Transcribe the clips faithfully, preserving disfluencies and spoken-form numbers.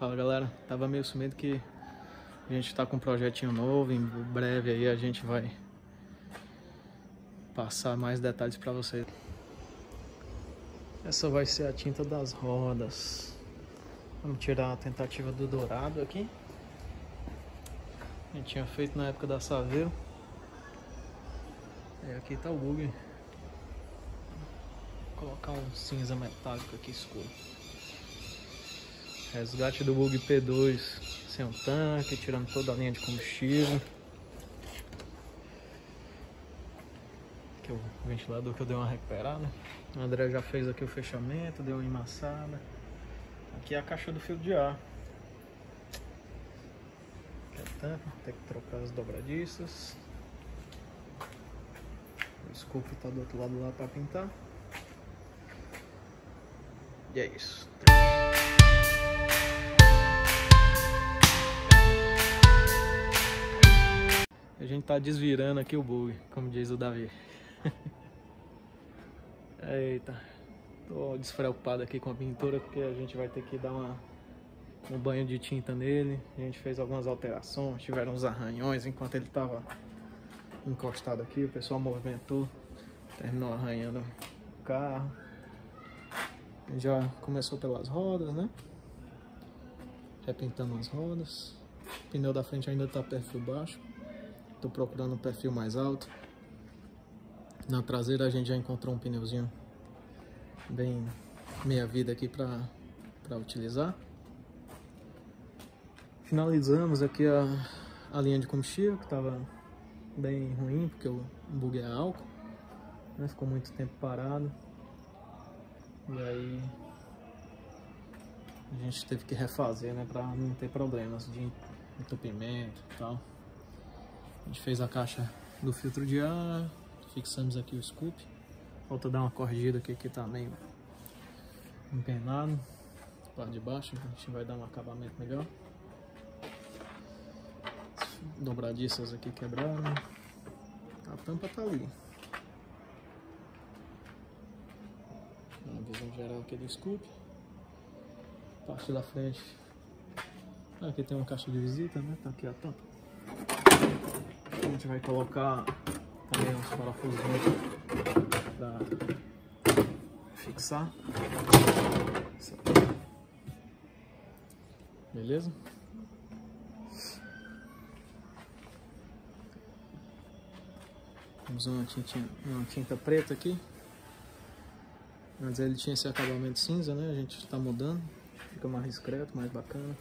Fala galera, tava meio sumido que a gente tá com um projetinho novo, em breve aí a gente vai passar mais detalhes pra vocês. Essa vai ser a tinta das rodas. Vamos tirar a tentativa do dourado aqui. A gente tinha feito na época da Saveiro. E aqui tá o bug. Vou colocar um cinza metálico aqui escuro. Resgate do bug P dois sem um tanque, tirando toda a linha de combustível. Aqui é o ventilador que eu dei uma recuperada. O André já fez aqui o fechamento, deu uma embaçada. Aqui é a caixa do filtro de ar. Aqui é a tampa, tem que trocar as dobradiças. O scoop tá do outro lado lá para pintar. E é isso. A gente tá desvirando aqui o bug, como diz o Davi. Eita, tô despreocupado aqui com a pintura porque a gente vai ter que dar uma, um banho de tinta nele. A gente fez algumas alterações, tiveram uns arranhões enquanto ele tava encostado aqui. O pessoal movimentou, terminou arranhando o carro. Já começou pelas rodas, né? Repintando as rodas. O pneu da frente ainda tá perfil baixo. Tô procurando um perfil mais alto. Na traseira a gente já encontrou um pneuzinho bem meia vida aqui para para utilizar. Finalizamos aqui a, a linha de combustível, que estava bem ruim porque o bug é álcool, né? Ficou muito tempo parado. E aí a gente teve que refazer, né, para não ter problemas de entupimento e tal. A gente fez a caixa do filtro de ar, fixamos aqui o scoop. Falta dar uma corrigida aqui que tá meio empenado. Parte de baixo a gente vai dar um acabamento melhor. Dobradiças aqui quebraram. A tampa tá ali. A visão geral aqui do scoop. Parte da frente. Aqui tem uma caixa de visita, né? Tá aqui a tampa. A gente vai colocar também uns parafusos para fixar. Beleza? Vamos usar uma tinta, uma tinta preta aqui. Antes ele tinha esse acabamento cinza, né? A gente está mudando. Fica mais discreto, mais bacana.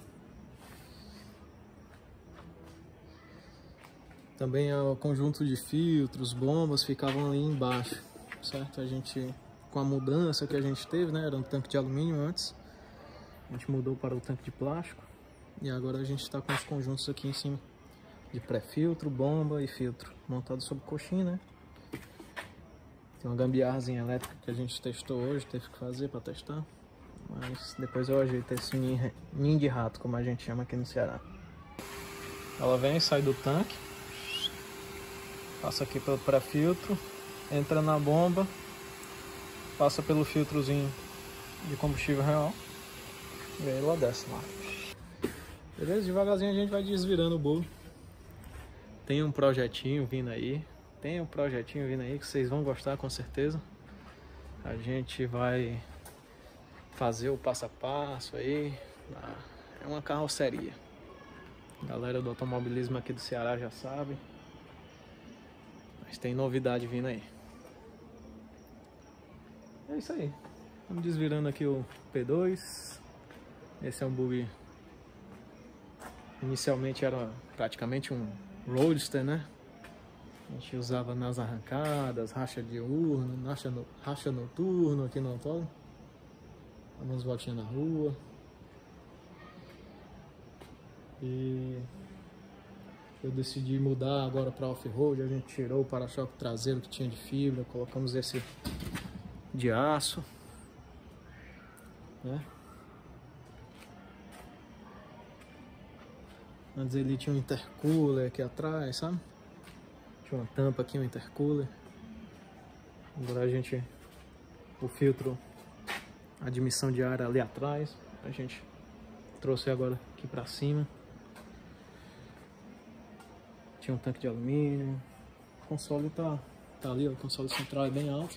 Também o conjunto de filtros, bombas ficavam ali embaixo, certo? A gente, com a mudança que a gente teve, né? Era um tanque de alumínio antes. A gente mudou para o tanque de plástico. E agora a gente está com os conjuntos aqui em cima. De pré-filtro, bomba e filtro. Montado sobre coxinha, né? Tem uma gambiarrazinha elétrica que a gente testou hoje, teve que fazer para testar. Mas depois eu ajeito esse ninho de rato, como a gente chama aqui no Ceará. Ela vem, sai do tanque. Passa aqui pelo pré-filtro, entra na bomba, passa pelo filtrozinho de combustível real e aí ela desce lá. Beleza? Devagarzinho a gente vai desvirando o bolo. Tem um projetinho vindo aí, tem um projetinho vindo aí que vocês vão gostar com certeza. A gente vai fazer o passo a passo aí, é uma carroceria. A galera do automobilismo aqui do Ceará já sabe. Mas tem novidade vindo aí. É isso aí. Estamos desvirando aqui o P dois. Esse é um bug. Inicialmente era praticamente um roadster, né? A gente usava nas arrancadas, racha diurno, racha, no, racha noturno aqui no autódromo. Algumas voltinhas na rua. E eu decidi mudar agora para off-road. A gente tirou o para-choque traseiro que tinha de fibra, colocamos esse de aço, né? Antes ele tinha um intercooler aqui atrás, sabe? Tinha uma tampa aqui, um intercooler. Agora a gente, o filtro, a admissão de ar ali atrás, a gente trouxe agora aqui pra cima. Tinha um tanque de alumínio. O console tá, tá ali, ó, o console central é bem alto.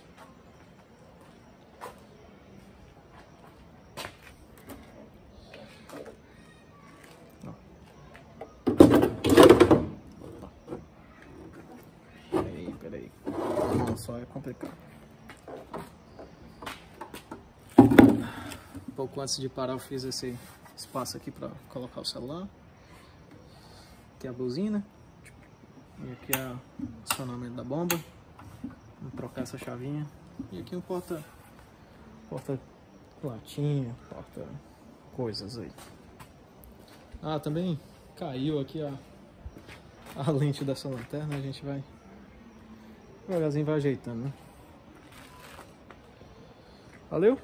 Peraí, peraí. Não, só é complicado. Um pouco antes de parar eu fiz esse espaço aqui para colocar o celular. Aqui é a buzina. E aqui é o acionamento da bomba. Vamos trocar essa chavinha. E aqui um porta porta latinha, porta coisas aí. Ah, também caiu aqui a, a lente dessa lanterna. A gente vai devagarzinho vai ajeitando, né? Valeu?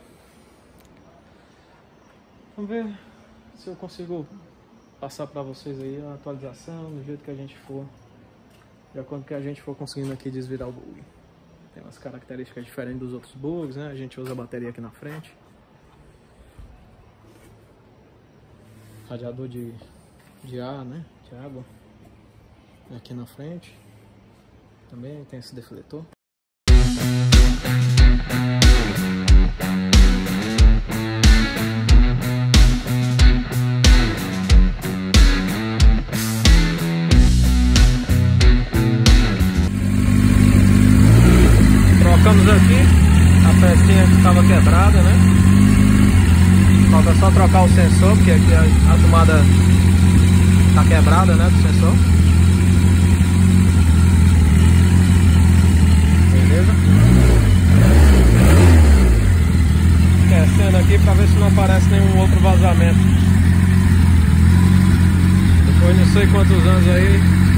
Vamos ver se eu consigo passar para vocês aí a atualização do jeito que a gente for, de acordo com que a gente for conseguindo aqui desvirar o bug. Tem umas características diferentes dos outros bugs, né? A gente usa a bateria aqui na frente, radiador de, de ar, né? De água aqui na frente. Também tem esse defletor. Trocamos aqui a pecinha que estava quebrada, né? Falta só trocar o sensor, porque aqui a, a tomada está quebrada, né, do sensor. Beleza? Esquecendo aqui para ver se não aparece nenhum outro vazamento. Depois não sei quantos anos aí,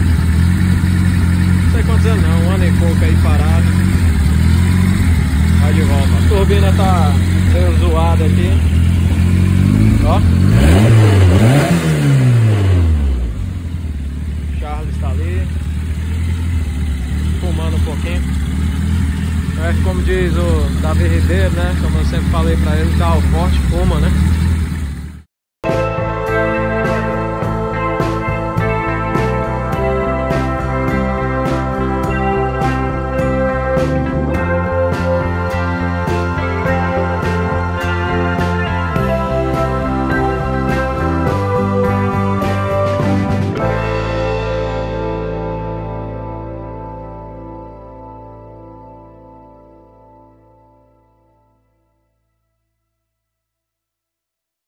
não sei quantos anos não, um ano e pouco aí parado. Vai de volta. A turbina tá meio zoada aqui. Ó. Charles tá ali. Fumando um pouquinho. É como diz o Davi Ribeiro, né? Como eu sempre falei pra ele, o carro forte fuma, né?